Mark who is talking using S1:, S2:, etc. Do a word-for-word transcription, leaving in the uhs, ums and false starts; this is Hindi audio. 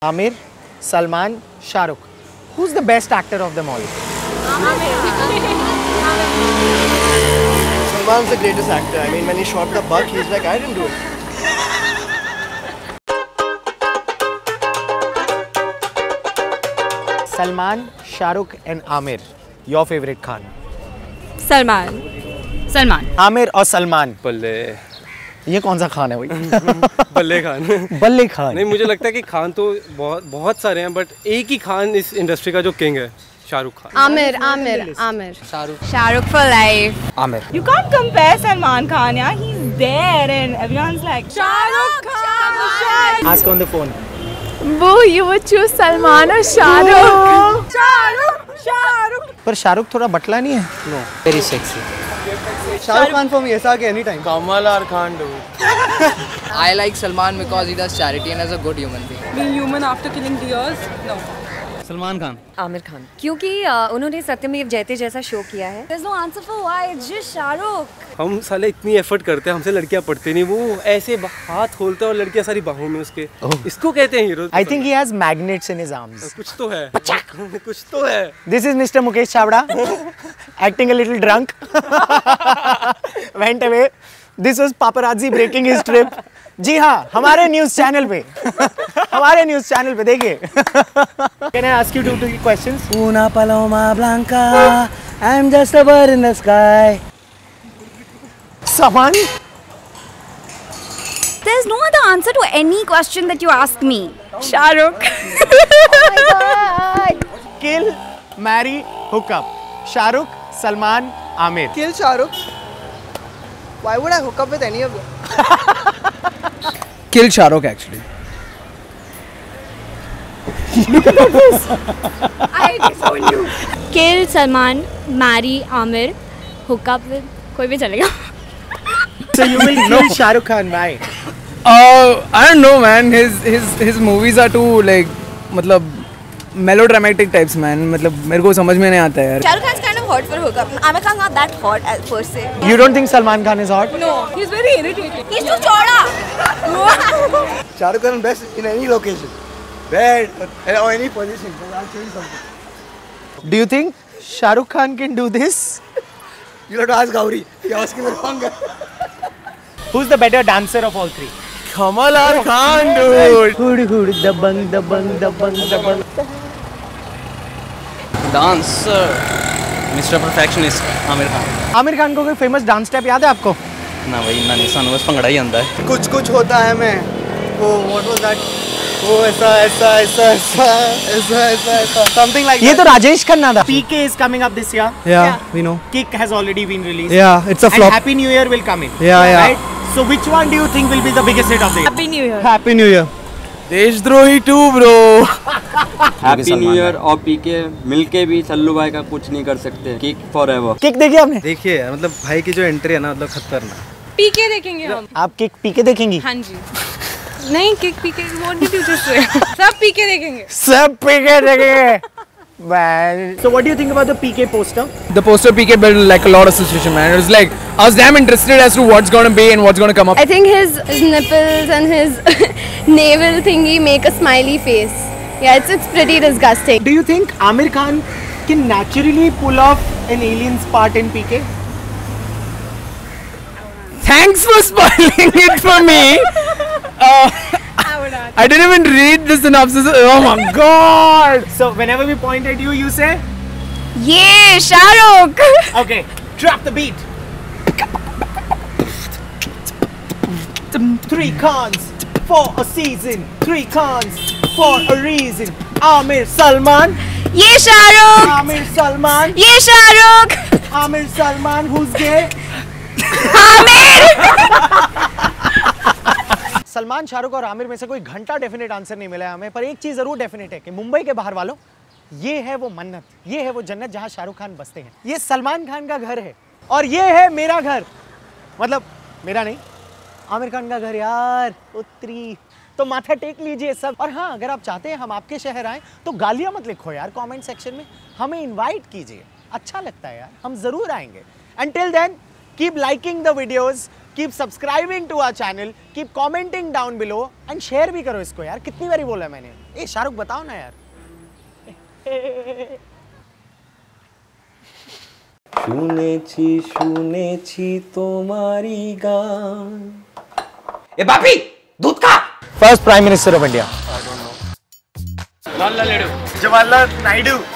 S1: Aamir, Salman, Shahrukh. Who's the best actor of them all?
S2: Salman's the greatest actor. I mean, when he shot the buck, he's like, I didn't do it.
S1: Salman, Shahrukh and Amir. Your favorite Khan?
S3: Salman. Salman.
S1: Aamir और सलमान.
S4: बल्ले.
S1: ये कौन सा खान है भाई?
S4: बल्ले खान.
S1: बल्ले खान.
S4: नहीं, मुझे लगता है कि खान तो बहुत बहुत सारे हैं, बट एक ही खान इस इंडस्ट्री का जो किंग है, Shahrukh Khan.
S3: Aamir, Aamir, Aamir.
S1: Shahrukh.
S3: Shahrukh for life.
S1: Amir.
S5: You can't compare Salman Khan, yeah. He's there and everyone's like Shahrukh Khan.
S1: Ask on the phone.
S3: वो you would choose सलमान और शाहरुख.
S5: Shahrukh, Shahrukh.
S1: पर शाहरुख थोड़ा बटला नहीं है?
S2: No.
S1: Very sexy.
S2: Shahrukh Khan for me, S R K anytime.
S4: Kamal or Khan do.
S6: I like Salman because he does charity and is a good human being.
S5: Being human after killing deers? No.
S4: Salman Khan.
S7: Aamir Khan, क्योंकि उन्होंने सत्यमेव जयते जैसा शो किया है. There's no answer for why, it's just Shahrukh.
S4: हम साले इतनी एफर्ट करते हैं, हमसे लड़कियां पढ़ती नहीं, वो ऐसे हाथ खोलते हैं और लड़कियां सारी बाहों में उसके. इसको कहते हैं hero.
S1: I think he has magnets in his arms.
S4: कुछ तो है. कुछ तो है.
S1: This is Mister Mukesh Chavda, acting a little drunk. Went away. This was paparazzi breaking his trip. जी हाँ, हमारे न्यूज़ चैनल पे, हमारे न्यूज़ चैनल पे देखिए. Can I ask you two two questions?
S2: Una paloma blanca, I'm just a bird in the sky.
S1: Saman?
S3: There's no other answer to any question that you ask me.
S5: Shahrukh.
S3: Oh my God.
S1: Kill, marry, hook up. Shahrukh, Salman, Amir.
S2: Kill Shahrukh. Why would I hook up with any of them?
S6: Kill Shahrukh actually.
S3: I disown you. Kill Salman, marry Amir, hook up with कोई भी चलेगा.
S1: So you will kill Shah Rukh Khan, why?
S6: Uh, I don't know, man. His his his movies are too like, मतलब melodramatic types, man. मतलब मेरे को समझ में नहीं आता है यार.
S7: Shah Rukh Khan's kind of hot for hookup. Amir Khan's not that hot as per se.
S1: You don't think Salman Khan is hot?
S5: No, he's very irritating.
S7: He's too chauda.
S2: Shahrukh Khan best in any location. Bed or any position. I'll tell you something.
S1: Do you think Shah Rukh Khan can do this?
S2: You'll have to ask Gauri. You're asking the wrong guy.
S1: Who's the better dancer of all three?
S4: Kamal or Khan, dude.
S1: Hood hood dabang dabang dabang dabang.
S6: Dancer. Mister Perfectionist. Amir Khan.
S1: Aamir Khan को कोई फेमस डांस स्टेप याद है आपको?
S6: ना भाई ना नहीं, सानू बस भंगड़ा ही आंदा है.
S2: कुछ कुछ होता है मैं. वो what was that? वो ऐसा ऐसा ऐसा ऐसा ऐसा ऐसा ऐसा something like
S1: ये
S2: that.
S1: तो राजेश खन्ना था. P K is coming up this year.
S6: Yeah, we know.
S1: Kick has already been released.
S6: Yeah, it's a
S1: And
S6: flop.
S1: Happy New Year will come in.
S6: Yeah, yeah.
S1: Right? So which one do you think will be the biggest hit of the year?
S5: Happy New Year.
S6: Happy New Year.
S4: देशद्रोही too bro.
S8: Happy new year और पीके मिलके भी सल्लू भाई का कुछ नहीं कर सकते. Kick forever.
S1: किक देखी आपने?
S4: देखिए मतलब भाई की जो एंट्री है ना, मतलब खतरनाक.
S5: पीके देखेंगे हम.
S1: आप किक पीके देखेंगी?
S5: हाँ जी. नहीं Kick PK. What did you just say? सब पीके देखेंगे.
S1: सब पीके देखेंगे. Man. So what do you think about the P K poster?
S6: The poster P K built like a lot of situation, man. It was like I was damn interested as to what's gonna be and what's gonna come up.
S3: I think his, his nipples and his navel thingy make a smiley face. Yeah, it's it's pretty disgusting.
S1: Do you think Amir Khan can naturally pull off an alien's part in P K?
S6: Thanks for spoiling it for me. Uh, I didn't even read the synopsis. Oh my god!
S1: So whenever we point at you, you say,
S3: Yeah, Shahrukh.
S1: okay, drop the beat. Three cons for a season. Three cons for a reason. Amir Salman.
S3: Yeah, Shahrukh.
S1: Amir Salman.
S3: Yeah, Shahrukh.
S1: Amir Salman, who's gay? Salman, Shahrukh और आमिर में से कोई घंटा डेफिनेट आंसर नहीं मिला है हमें, पर एक चीज जरूर डेफिनेट है कि मुंबई के बाहर वालों, ये है वो मन्नत, ये है वो जन्नत जहां शाहरुख खान बसते हैं. ये सलमान खान का घर है और ये है मेरा घर. मतलब मेरा नहीं, आमिर खान का घर यार. उत्तरी तो माथा टेक लीजिए सब. और हाँ, अगर आप चाहते हैं हम आपके शहर आए तो गालियां मत लिखो यार कमेंट सेक्शन में, हमें इनवाइट कीजिए. अच्छा लगता है यार, हम जरूर आएंगे. Until then, keep liking the videos, keep subscribing to our channel, keep commenting down below and share भी करो इसको यार. कितनी बारी बोला मैंने. ए शाहरुख बताओ ना यार।
S4: শুনেছি শুনেছি তোমারি গান।
S1: ए बापी दूध का first prime minister of India
S4: Jawaharlal Nehru.
S1: Jawaharlal Naidu.